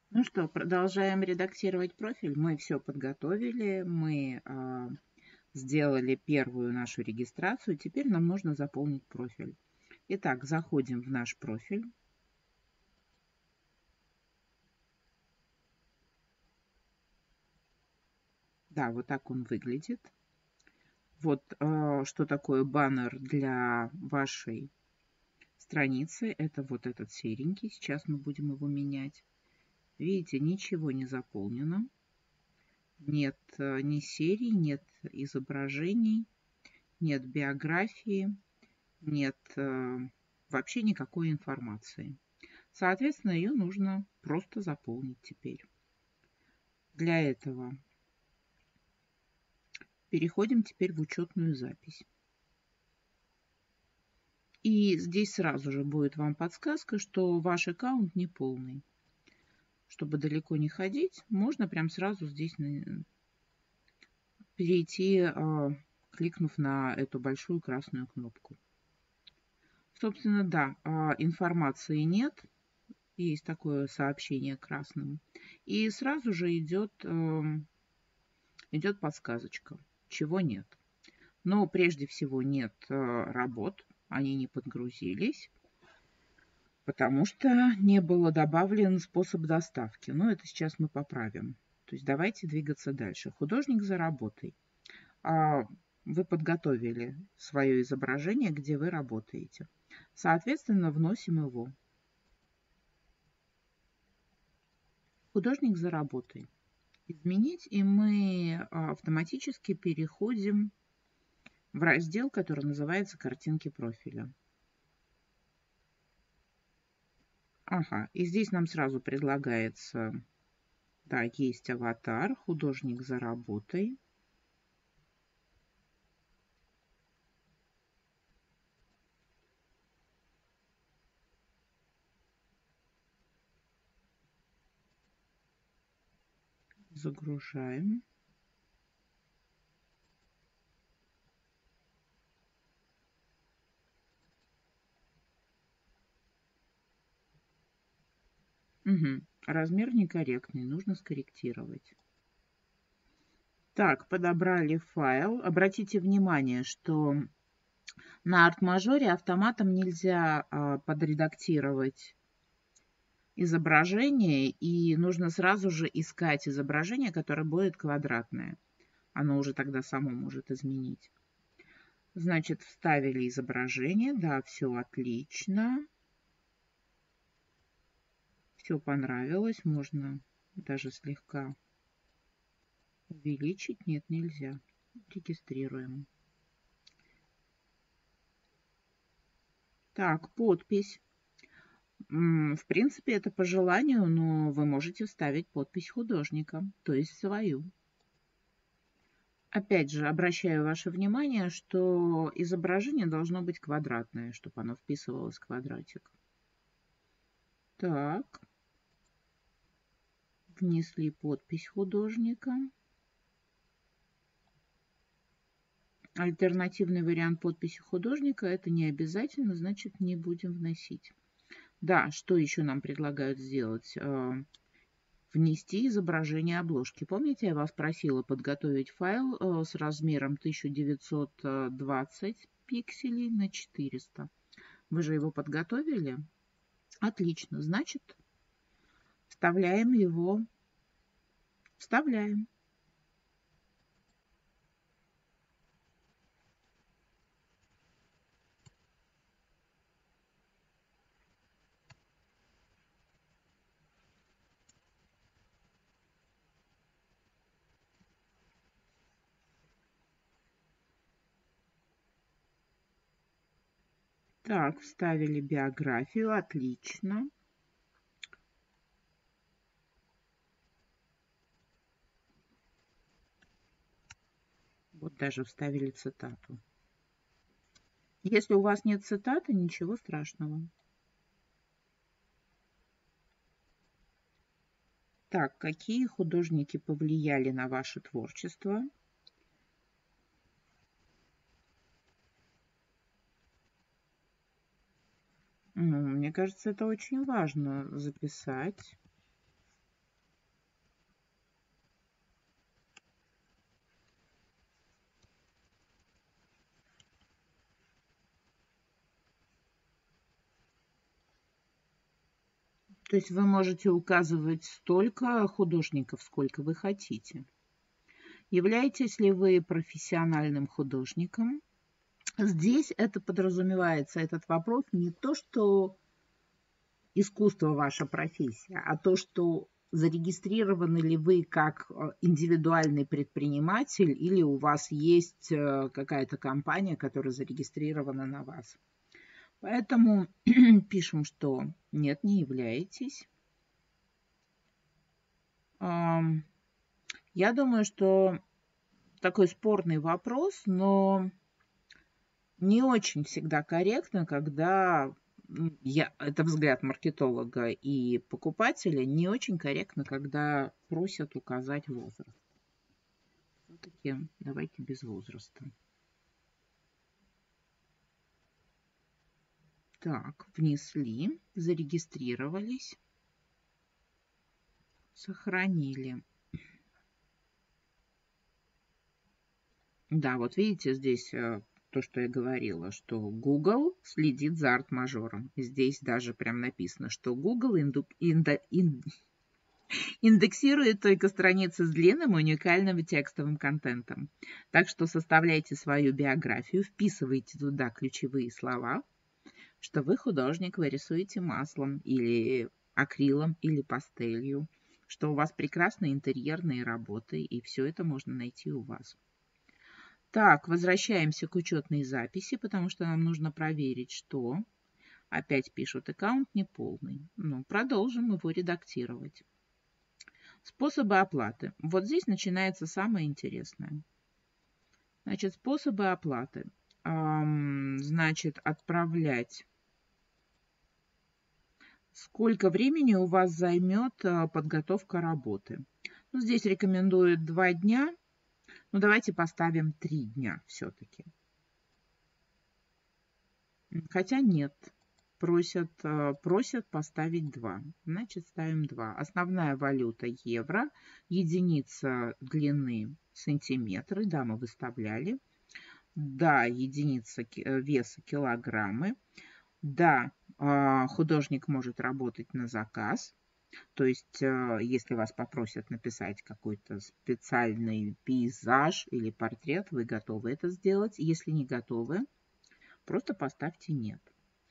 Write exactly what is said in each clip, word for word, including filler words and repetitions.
Ну что, продолжаем редактировать профиль. Мы все подготовили, мы а, сделали первую нашу регистрацию. Теперь нам нужно заполнить профиль. Итак, заходим в наш профиль. Да, вот так он выглядит. Вот а, что такое баннер для вашей страницы. Это вот этот серенький. Сейчас мы будем его менять. Видите, ничего не заполнено. Нет а, ни серий, нет изображений, нет биографии. Нет э, вообще никакой информации. Соответственно, ее нужно просто заполнить теперь. Для этого переходим теперь в учетную запись. И здесь сразу же будет вам подсказка, что ваш аккаунт не полный. Чтобы далеко не ходить, можно прям сразу здесь перейти, кликнув на эту большую красную кнопку. Собственно, да, информации нет. Есть такое сообщение красным. И сразу же идет, э, идет подсказочка, чего нет. Но прежде всего нет э, работ, они не подгрузились, потому что не было добавлен способ доставки. Но это сейчас мы поправим. То есть давайте двигаться дальше. Художник за работой. А, вы подготовили свое изображение, где вы работаете. Соответственно, вносим его. Художник за работой. Изменить, и мы автоматически переходим в раздел, который называется «Картинки профиля». Ага, и здесь нам сразу предлагается, да, есть аватар, художник за работой. Загружаем. Угу. Размер некорректный, нужно скорректировать. Так, подобрали файл. Обратите внимание, что на арт-мажоре автоматом нельзя а, подредактировать изображение, и нужно сразу же искать изображение, которое будет квадратное. Оно уже тогда само может изменить. Значит, вставили изображение. Да, все отлично. Все понравилось. Можно даже слегка увеличить. Нет, нельзя. Регистрируем. Так, подпись. В принципе, это по желанию, но вы можете вставить подпись художника, то есть свою. Опять же, обращаю ваше внимание, что изображение должно быть квадратное, чтобы оно вписывалось в квадратик. Так. Внесли подпись художника. Альтернативный вариант подписи художника — это не обязательно, значит, не будем вносить. Да, что еще нам предлагают сделать? Внести изображение обложки. Помните, я вас просила подготовить файл э, с размером тысяча девятьсот двадцать пикселей на четыреста. Вы же его подготовили? Отлично. Значит, вставляем его. Вставляем. Так, вставили биографию. Отлично. Вот даже вставили цитату. Если у вас нет цитаты, ничего страшного. Так, какие художники повлияли на ваше творчество? Ну, мне кажется, это очень важно записать. То есть вы можете указывать столько художников, сколько вы хотите. Являетесь ли вы профессиональным художником? Здесь это подразумевается, этот вопрос, не то, что искусство ваша профессия, а то, что зарегистрированы ли вы как индивидуальный предприниматель или у вас есть какая-то компания, которая зарегистрирована на вас. Поэтому пишем, что нет, не являетесь. Я думаю, что такой спорный вопрос, но не очень всегда корректно, когда я, это взгляд маркетолога и покупателя, не очень корректно, когда просят указать возраст. Все-таки давайте без возраста. Так, внесли, зарегистрировались, сохранили. Да, вот видите, здесь то, что я говорила, что Google следит за арт-мажором. Здесь даже прям написано, что Google инду, инда, ин, индексирует только страницы с длинным и уникальным текстовым контентом. Так что составляйте свою биографию, вписывайте туда ключевые слова, что вы художник, вы рисуете маслом или акрилом или пастелью, что у вас прекрасные интерьерные работы, и все это можно найти у вас. Так, возвращаемся к учетной записи, потому что нам нужно проверить, что... Опять пишут, аккаунт неполный. Ну, продолжим его редактировать. Способы оплаты. Вот здесь начинается самое интересное. Значит, способы оплаты. Эм, значит, отправлять. Сколько времени у вас займет подготовка работы? Ну, здесь рекомендуют два дня. Ну, давайте поставим три дня все-таки. Хотя нет. Просят, просят поставить два. Значит, ставим два. Основная валюта евро. Единица длины сантиметры. Да, мы выставляли. Да, единица веса килограммы. Да, художник может работать на заказ. То есть, если вас попросят написать какой-то специальный пейзаж или портрет, вы готовы это сделать. Если не готовы, просто поставьте «нет».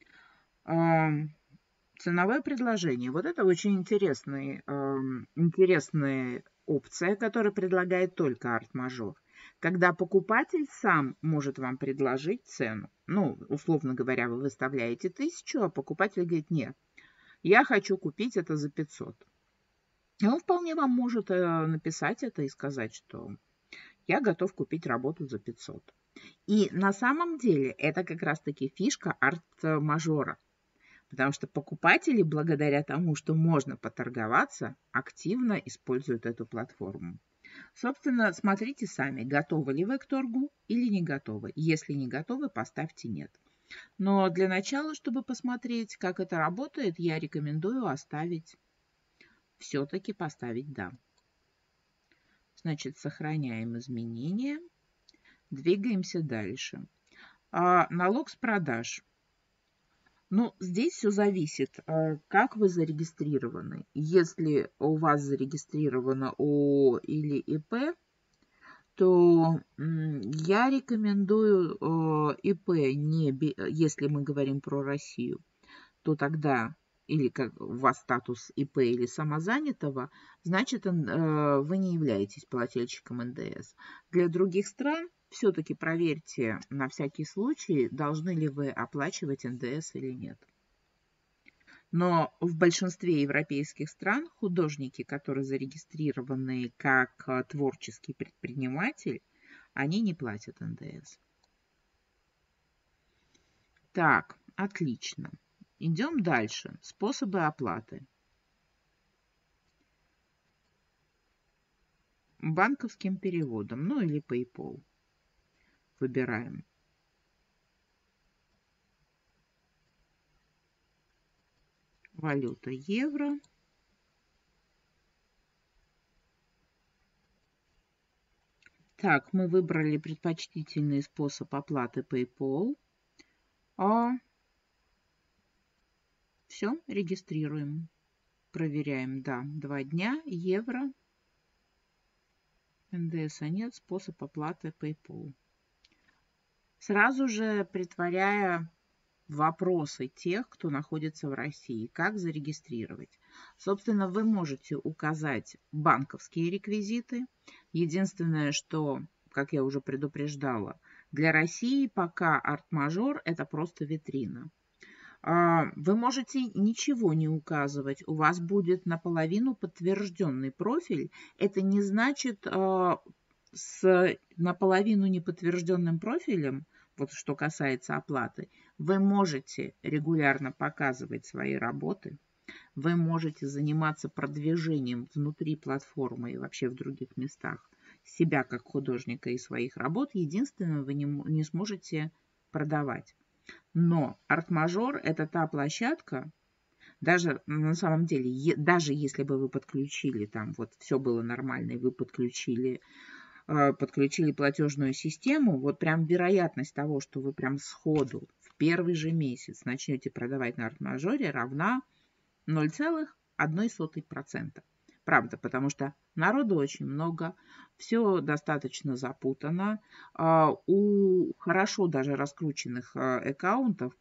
Ценовое предложение. Вот это очень интересный, интересная опция, которая предлагает только арт-мажор. Когда покупатель сам может вам предложить цену. Ну, условно говоря, вы выставляете тысячу, а покупатель говорит: нет, я хочу купить это за пятьсот. И он вполне вам может написать это и сказать, что я готов купить работу за пятьсот. И на самом деле это как раз-таки фишка арт-мажора. Потому что покупатели, благодаря тому, что можно поторговаться, активно используют эту платформу. Собственно, смотрите сами, готовы ли вы к торгу или не готовы. Если не готовы, поставьте «нет». Но для начала, чтобы посмотреть, как это работает, я рекомендую оставить, все-таки поставить «да». Значит, сохраняем изменения, двигаемся дальше. А, налог с продаж. Ну, здесь все зависит, как вы зарегистрированы. Если у вас зарегистрировано ООО или ИП, то я рекомендую ИП, не, если мы говорим про Россию, то тогда, или как у вас статус ИП или самозанятого, значит, вы не являетесь плательщиком эн дэ эс. Для других стран все-таки проверьте на всякий случай, должны ли вы оплачивать эн дэ эс или нет. Но в большинстве европейских стран художники, которые зарегистрированы как творческий предприниматель, они не платят эн дэ эс. Так, отлично. Идем дальше. Способы оплаты. Банковским переводом, ну или PayPal. Выбираем. Валюта евро. Так, мы выбрали предпочтительный способ оплаты PayPal. А... Все, регистрируем. проверяем, да, два дня, евро, эн дэ эса нет, способ оплаты PayPal. Сразу же притворяя вопросы тех, кто находится в России, как зарегистрировать. Собственно, вы можете указать банковские реквизиты. Единственное, что, как я уже предупреждала, для России пока арт-мажор – это просто витрина. Вы можете ничего не указывать, у вас будет наполовину подтвержденный профиль. Это не значит, с наполовину неподтвержденным профилем, вот что касается оплаты, вы можете регулярно показывать свои работы, вы можете заниматься продвижением внутри платформы и вообще в других местах себя как художника и своих работ. Единственное, вы не, не сможете продавать. Но арт-мажор – это та площадка, даже на самом деле, е, даже если бы вы подключили, там вот все было нормально, и вы подключили, э, подключили платежную систему, вот прям вероятность того, что вы прям сходу в первый же месяц начнете продавать на арт-мажоре, равна ноль целых одна сотая процента. Правда, потому что народу очень много, все достаточно запутано. У хорошо даже раскрученных аккаунтов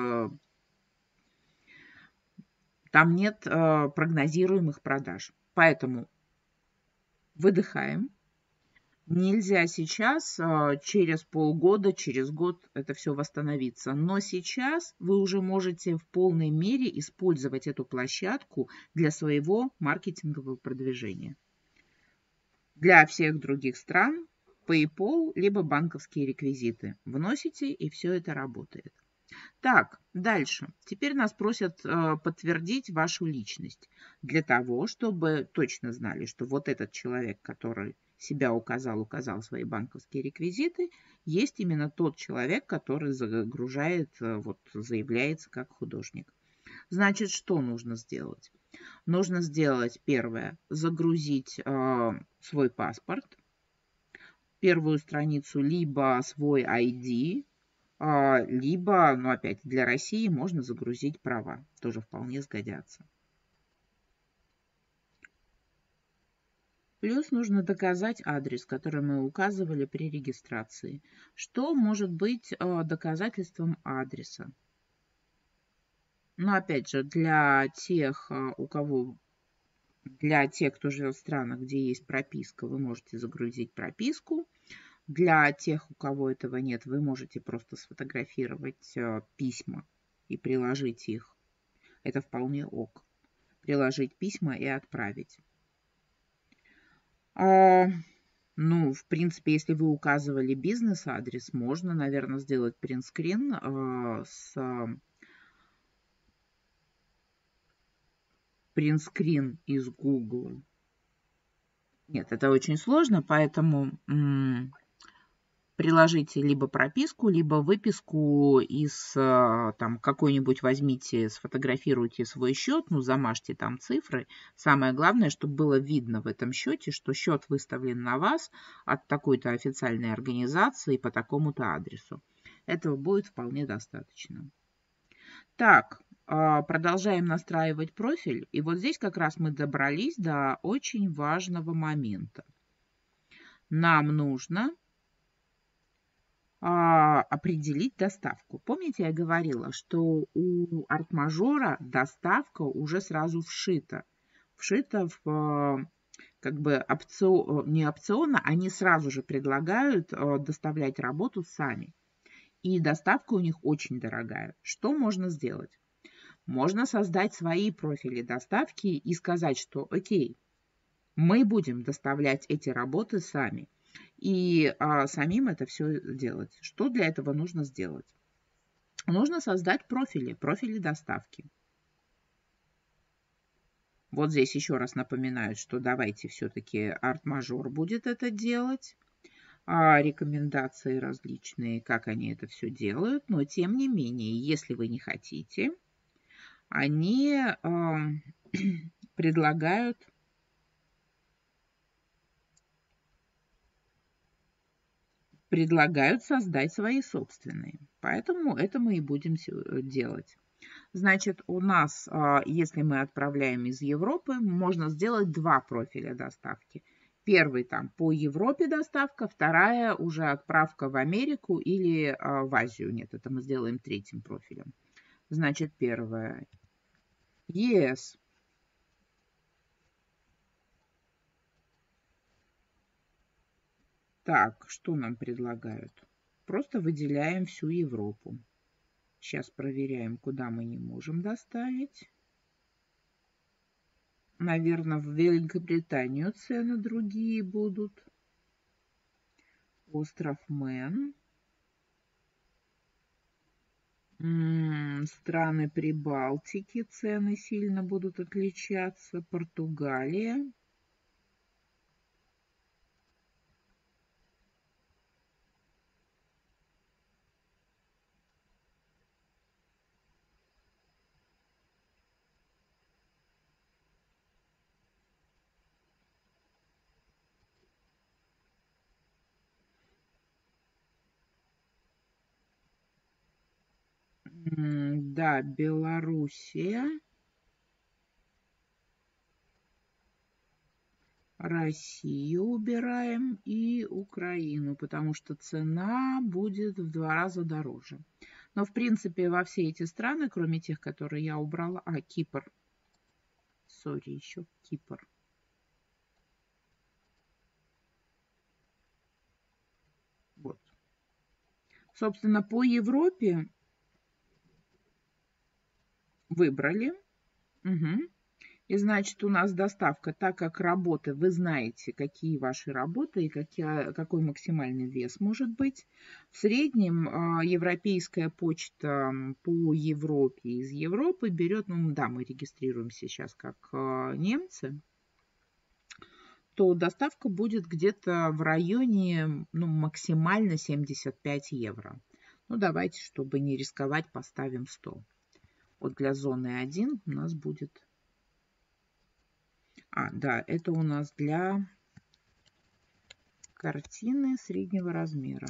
там нет прогнозируемых продаж. Поэтому выдыхаем. Нельзя сейчас, через полгода, через год это все восстановится. Но сейчас вы уже можете в полной мере использовать эту площадку для своего маркетингового продвижения. Для всех других стран PayPal либо банковские реквизиты. Вносите, и все это работает. Так, дальше. Теперь нас просят э, подтвердить вашу личность. Для того, чтобы точно знали, что вот этот человек, который себя указал, указал свои банковские реквизиты, есть именно тот человек, который загружает, э, вот, заявляется как художник. Значит, что нужно сделать? Нужно сделать первое, загрузить э, свой паспорт, первую страницу, либо свой ай ди, либо, ну опять, для России можно загрузить права. Тоже вполне сгодятся. Плюс нужно доказать адрес, который мы указывали при регистрации. Что может быть доказательством адреса? Но опять же, для тех, у кого, для тех, кто живет в странах, где есть прописка, вы можете загрузить прописку. Для тех, у кого этого нет, вы можете просто сфотографировать письма и приложить их. Это вполне ок. Приложить письма и отправить. А, ну, в принципе, если вы указывали бизнес-адрес, можно, наверное, сделать принтскрин а, с принтскрин из Google. Нет, это очень сложно, поэтому приложите либо прописку, либо выписку из там какой-нибудь, возьмите, сфотографируйте свой счет, ну, замажьте там цифры. Самое главное, чтобы было видно в этом счете, что счет выставлен на вас от такой-то официальной организации по такому-то адресу. Этого будет вполне достаточно. Так, продолжаем настраивать профиль. И вот здесь как раз мы добрались до очень важного момента. Нам нужно определить доставку. Помните, я говорила, что у арт-мажора доставка уже сразу вшита. Вшита в как бы опцион, не опционно, они сразу же предлагают доставлять работу сами. И доставка у них очень дорогая. Что можно сделать? Можно создать свои профили доставки и сказать, что окей, мы будем доставлять эти работы сами. И а, самим это все делать. Что для этого нужно сделать? Нужно создать профили, профили доставки. Вот здесь еще раз напоминаю, что давайте все-таки арт-мажор будет это делать. А, рекомендации различные, как они это все делают. Но тем не менее, если вы не хотите, они а, предлагают предлагают создать свои собственные. Поэтому это мы и будем делать. Значит, у нас, если мы отправляем из Европы, можно сделать два профиля доставки. Первый там по Европе доставка, вторая уже отправка в Америку или в Азию. Нет, это мы сделаем третьим профилем. Значит, первое. ЕС. Так, что нам предлагают? Просто выделяем всю Европу. Сейчас проверяем, куда мы не можем доставить. Наверное, в Великобританию цены другие будут. Остров Мэн. М-м, страны Прибалтики цены сильно будут отличаться. Португалия. М-м, да, Белоруссия. Россию убираем и Украину, потому что цена будет в два раза дороже. Но, в принципе, во все эти страны, кроме тех, которые я убрала... А, Кипр. Сори, еще Кипр. Вот. Собственно, по Европе выбрали. Угу. И значит, у нас доставка, так как работы, вы знаете, какие ваши работы и какие, какой максимальный вес может быть. В среднем э, европейская почта по Европе из Европы берет, ну да, мы регистрируемся сейчас как э, немцы, то доставка будет где-то в районе, ну, максимально семьдесят пять евро. Ну, давайте, чтобы не рисковать, поставим сто. Вот для зоны один у нас будет... А, да, это у нас для картины среднего размера.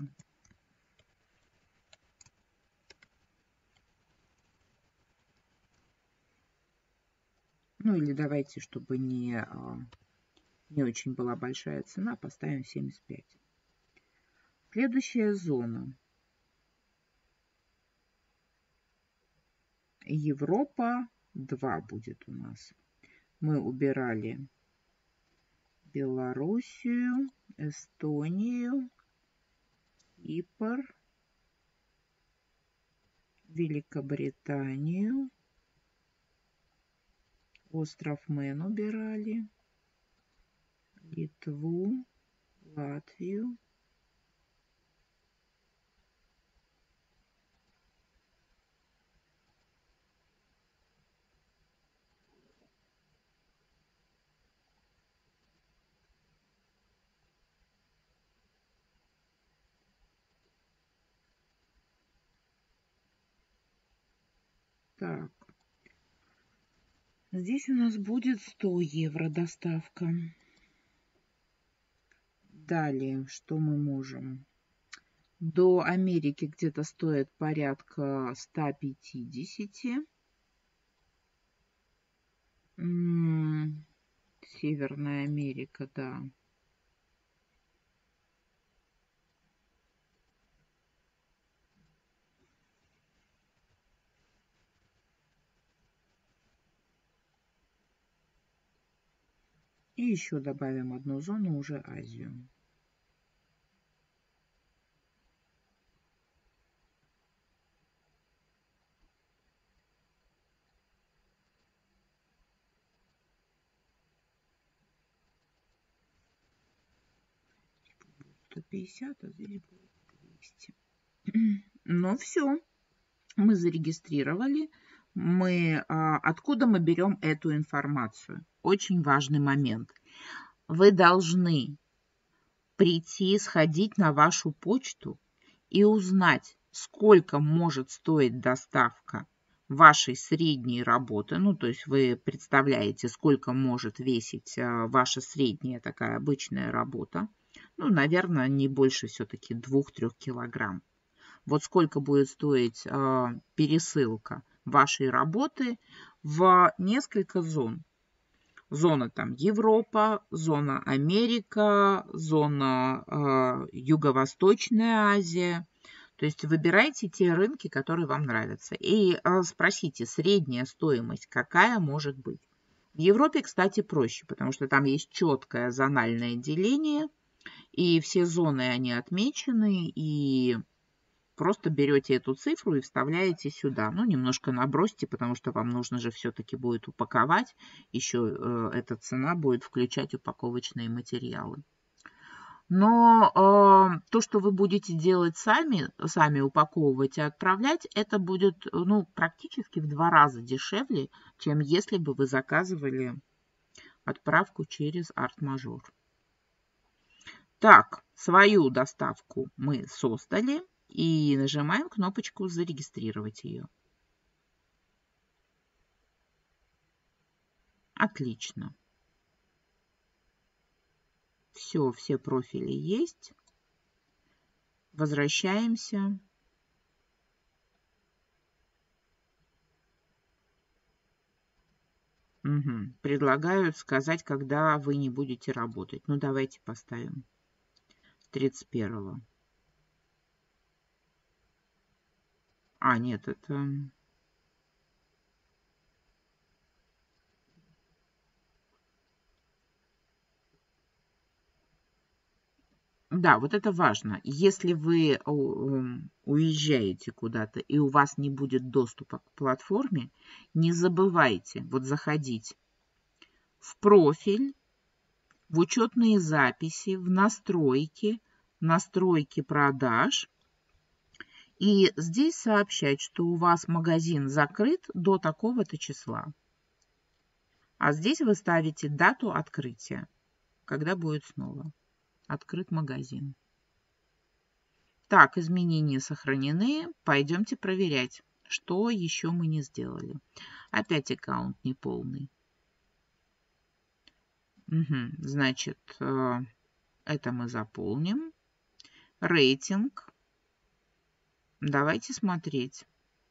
Ну или давайте, чтобы не, не очень была большая цена, поставим семьдесят пять. Следующая зона. Европа два будет у нас. Мы убирали Белоруссию, Эстонию, Кипр, Великобританию, остров Мэн убирали, Литву, Латвию. Так. Здесь у нас будет сто евро доставка. Далее, что мы можем? До Америки где-то стоит порядка ста пятидесяти. М-м, Северная Америка, да. И еще добавим одну зону, уже Азию. сто пятьдесят, а здесь будет двести. Ну все, мы зарегистрировали. Мы, а, откуда мы берем эту информацию? Очень важный момент. Вы должны прийти, сходить на вашу почту и узнать, сколько может стоить доставка вашей средней работы. Ну, то есть вы представляете, сколько может весить а, ваша средняя такая обычная работа. Ну, наверное, не больше все-таки двух-трёх килограмм. Вот сколько будет стоить э, пересылка вашей работы в несколько зон. Зона там Европа, зона Америка, зона э, Юго-Восточная Азия. То есть выбирайте те рынки, которые вам нравятся. И э, спросите, средняя стоимость какая может быть. В Европе, кстати, проще, потому что там есть четкое зональное деление, и все зоны, они отмечены, и просто берете эту цифру и вставляете сюда. Ну, немножко набросьте, потому что вам нужно же все-таки будет упаковать. Еще э, эта цена будет включать упаковочные материалы. Но э, то, что вы будете делать сами, сами упаковывать и отправлять, это будет ну, практически в два раза дешевле, чем если бы вы заказывали отправку через Art-Major. Так, свою доставку мы создали и нажимаем кнопочку «Зарегистрировать ее». Отлично. Все, все профили есть. Возвращаемся. Угу. Предлагают сказать, когда вы не будете работать. Ну, давайте поставим тридцать первого. А, нет, это... Да, вот это важно. Если вы уезжаете куда-то и у вас не будет доступа к платформе, не забывайте вот заходить в профиль, в учетные записи, в настройки, настройки продаж. И здесь сообщать, что у вас магазин закрыт до такого-то числа. А здесь вы ставите дату открытия, когда будет снова открыт магазин. Так, изменения сохранены. Пойдемте проверять, что еще мы не сделали. Опять аккаунт неполный. Угу, значит, это мы заполним. Рейтинг. Давайте смотреть.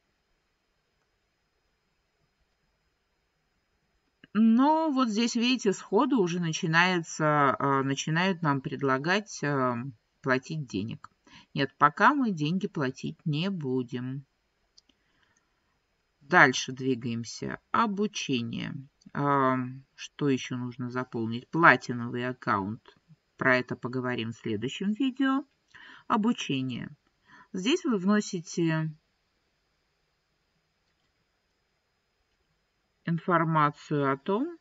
Но вот здесь, видите, сходу уже начинается, начинают нам предлагать платить денег. Нет, пока мы деньги платить не будем. Дальше двигаемся. Обучение. Что еще нужно заполнить? Платиновый аккаунт. Про это поговорим в следующем видео. Обучение. Здесь вы вносите информацию о том,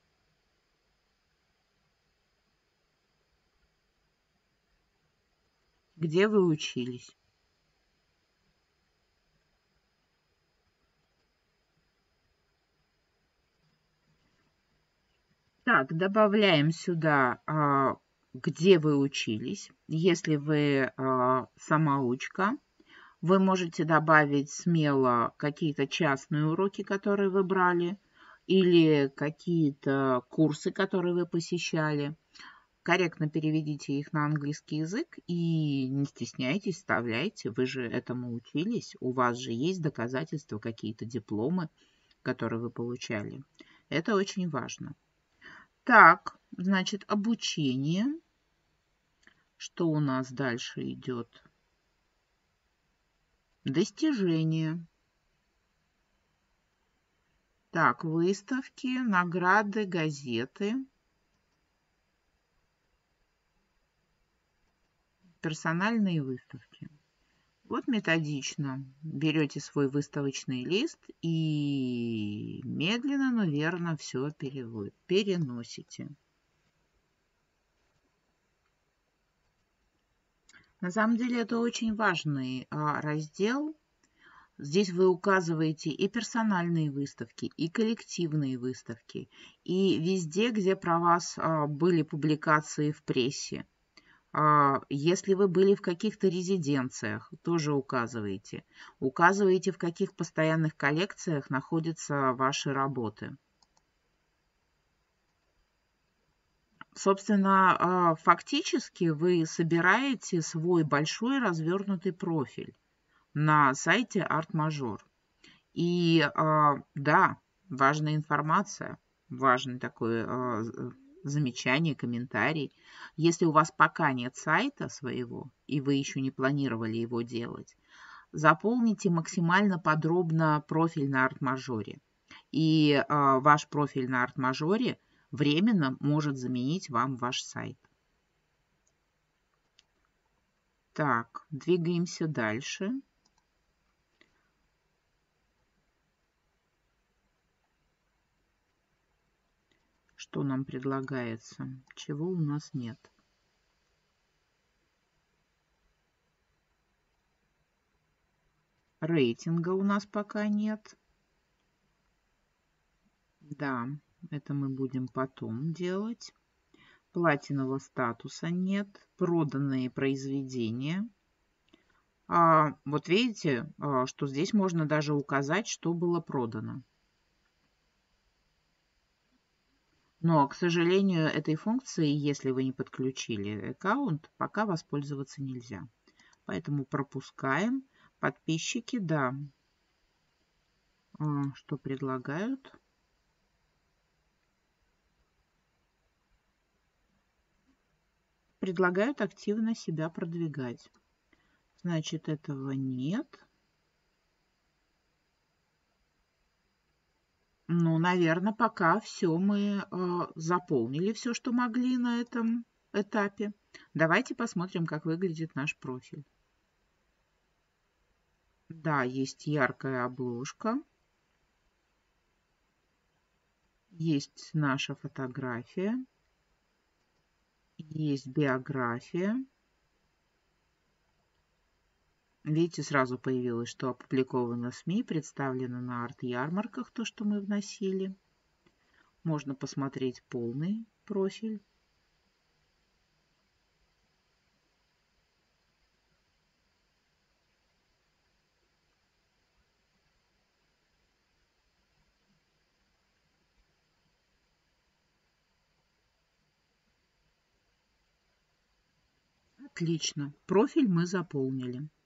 где вы учились. Так, добавляем сюда, где вы учились. Если вы самоучка, вы можете добавить смело какие-то частные уроки, которые вы брали, или какие-то курсы, которые вы посещали. Корректно переведите их на английский язык и не стесняйтесь, вставляйте. Вы же этому учились, у вас же есть доказательства, какие-то дипломы, которые вы получали. Это очень важно. Так, значит, обучение. Что у нас дальше идет? Достижения. Так, выставки, награды, газеты. Персональные выставки. Вот методично берете свой выставочный лист и медленно, но верно все переносите. На самом деле это очень важный раздел. Здесь вы указываете и персональные выставки, и коллективные выставки, и везде, где про вас были публикации в прессе. Если вы были в каких-то резиденциях, тоже указываете. Указываете, в каких постоянных коллекциях находятся ваши работы. Собственно, фактически вы собираете свой большой развернутый профиль на сайте Art-Major. И а, да, важная информация, важный такой а, замечание, комментарий. Если у вас пока нет сайта своего, и вы еще не планировали его делать, заполните максимально подробно профиль на ArtMajor. И а, ваш профиль на ArtMajor временно может заменить вам ваш сайт. Так, двигаемся дальше. Что нам предлагается? Чего у нас нет? Рейтинга у нас пока нет. Да, это мы будем потом делать. Платинового статуса нет. Проданные произведения. А, вот видите, а, что здесь можно даже указать, что было продано. Но, к сожалению, этой функцией, если вы не подключили аккаунт, пока воспользоваться нельзя. Поэтому пропускаем. Подписчики, да. А, что предлагают? Предлагают активно себя продвигать. Значит, этого нет. Ну, наверное, пока все мы э, заполнили, все, что могли на этом этапе. Давайте посмотрим, как выглядит наш профиль. Да, есть яркая обложка. Есть наша фотография. Есть биография. Видите, сразу появилось, что опубликовано в СМИ, представлено на арт-ярмарках, то, что мы вносили. Можно посмотреть полный профиль. Отлично. Профиль мы заполнили.